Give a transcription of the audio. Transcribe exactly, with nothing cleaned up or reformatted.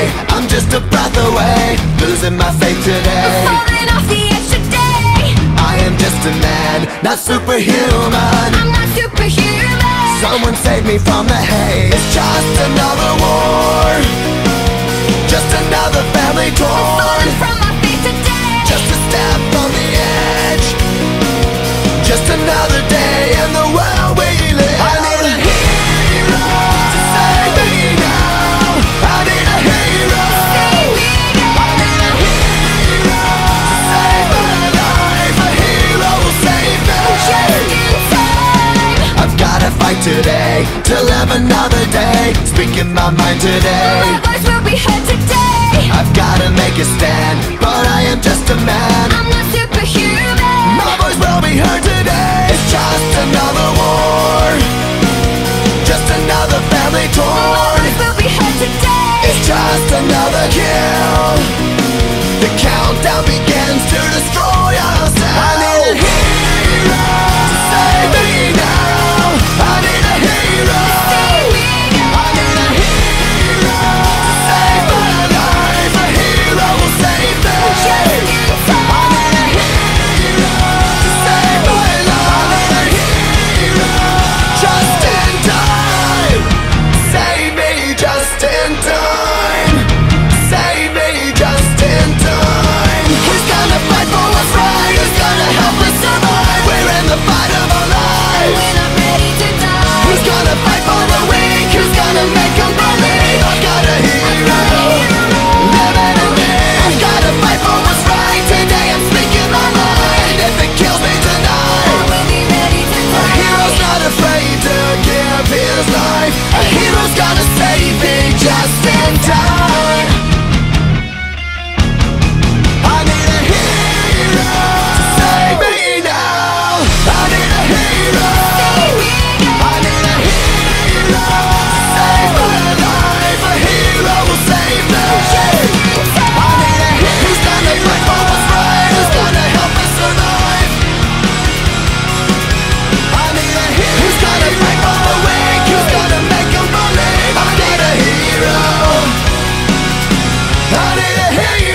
day. I'm just a breath away, losing my faith today. Falling off the edge today. I am just a man, not superhuman. I'm not superhuman. Someone save me from the haze. It's just another war, just another family torn. Falling from my faith today. Just a step on the edge, just another day in the world we live. I need a hero to save me now. I need a hero. Save me now. I need a hero to save my life. A hero will save me. Just in time. I've gotta fight today to live another day, speaking my mind today. My voice will be heard today. I've gotta make a stand, but I am just a man. I'm not superhuman. My voice will be heard today. It's just another war, just another family My torn. voice will be heard today. It's just another kill. The countdown begins to destroy ourselves. I need a hero to save me now. I need a hero. Save me now. I need a hero to save my life. A hero will save me. Just in time. I need a hero to save my life. I need a hero just in time. Save me just in time. Save me just in time. Who's gonna fight for what's right? Who's gonna help us survive? We're in the fight of our lives. We're not ready to die. Who's gonna fight for the weak? Who's gonna make them believe? I've got a hero living in me. I've gotta fight for what's right. Today I'm speaking my mind. If it kills me tonight, I will be ready to a die. hero's not afraid to give his life. A hero's gonna save me just in time. I need a hero to save me now. I need a hero. Save me now. I need a hero to save my life. A hero will save me. I need a hero who's gonna fight for what's right. Who's gonna help us survive. I need a hero who's gonna fight for the weak. Who's gonna make them believe. I need a hero. I need a hero.